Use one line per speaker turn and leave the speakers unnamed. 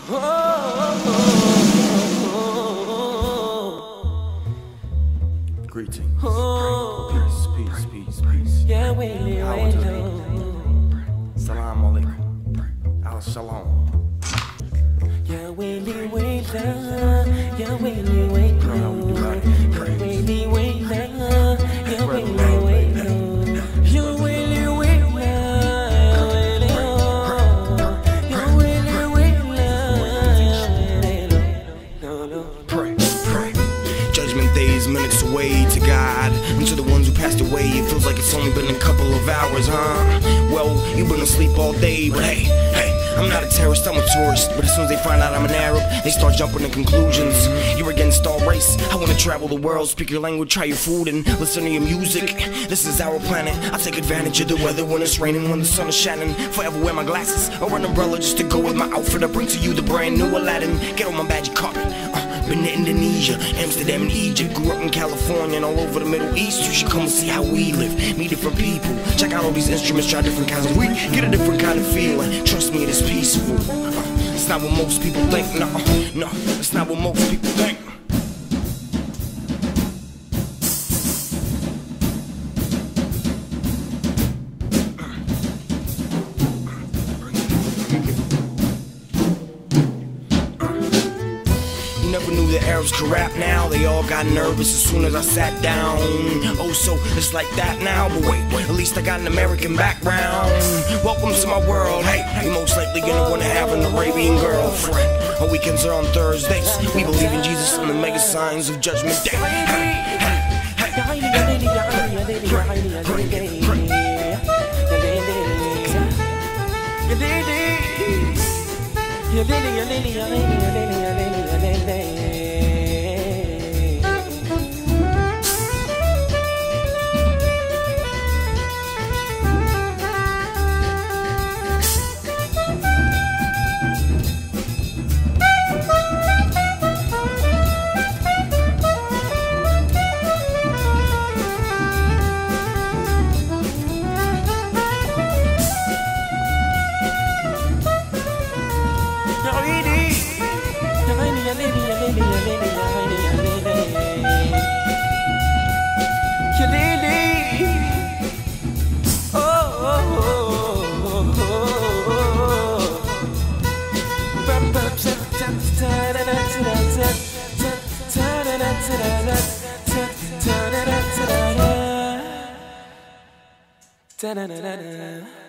Greetings. Peace, peace, peace, peace.
Yeah, wait,
Salam alaikum. Al shalom.
yeah, wait, yeah, wait,
Judgment days, minutes away to God. And to the ones who passed away, it feels like it's only been a couple of hours, huh? Well, you've been asleep all day, but hey, I'm not a terrorist, I'm a tourist. But as soon as they find out I'm an Arab, they start jumping to conclusions. You're against all race. I wanna travel the world, speak your language, try your food, and listen to your music. This is our planet. I take advantage of the weather when it's raining, when the sun is shining. Forever wear my glasses or an umbrella just to go with my outfit. I bring to you the brand new Aladdin. Get on my magic carpet. Been to Indonesia, Amsterdam, and Egypt. Grew up in California and all over the Middle East. You should come and see how we live. Meet different people. Check out all these instruments, try different kinds of weed. Get a different kind of feeling. Trust me, it is peaceful. It's not what most people think. No, it's not what most people think. Never knew the Arabs could rap now. They all got nervous as soon as I sat down. Oh, so it's like that now. But wait, at least I got an American background. Welcome to my world. Hey, you're most likely gonna wanna have an Arabian girlfriend. Our weekends are on Thursdays. We believe in Jesus and the mega signs of Judgment Day.
Da da da da da.